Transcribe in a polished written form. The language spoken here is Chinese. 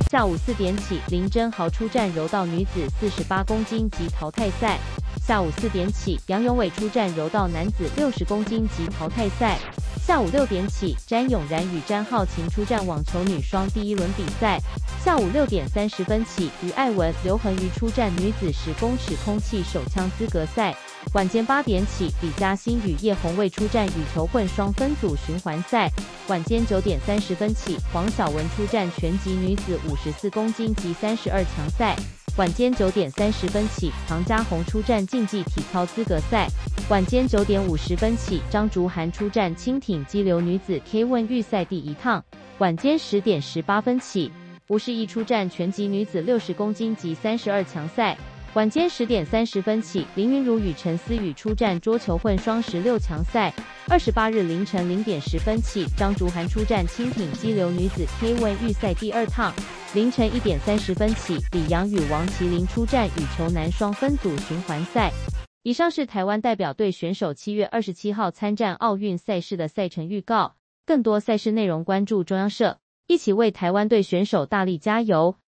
下午4点起，林真豪出战柔道女子48公斤级淘汰赛。下午4点起，杨永伟出战柔道男子60公斤级淘汰赛。下午6点起，詹永然与詹皓晴出战网球女双第1轮比赛。下午6点30分起，于爱文、刘恒瑜出战女子10公尺空气手枪资格赛。晚间8点起，李嘉欣与叶红卫出战羽球混双分组循环赛。晚间9点30分起，黄晓雯出战拳击女子54公斤级32强赛。晚间9点30分起，唐嘉红出战竞技体操资格赛。晚间9点50分起，张竹涵出战轻艇激流女子 K1 预赛第1趟。晚间10点18分起，吴诗怡出战拳击女子60公斤级32强赛。晚间10点30分起，林昀儒与陈思雨出战桌球混双16强赛。28日凌晨0点10分起，张竹涵出战轻艇激流女子 K1 预赛第2趟。凌晨1点30分起，李阳与王麒麟出战羽球男双分组循环赛。以上是台湾代表队选手7月27号参战奥运赛事的赛程预告。更多赛事内容关注中央社，一起为台湾队选手大力加油。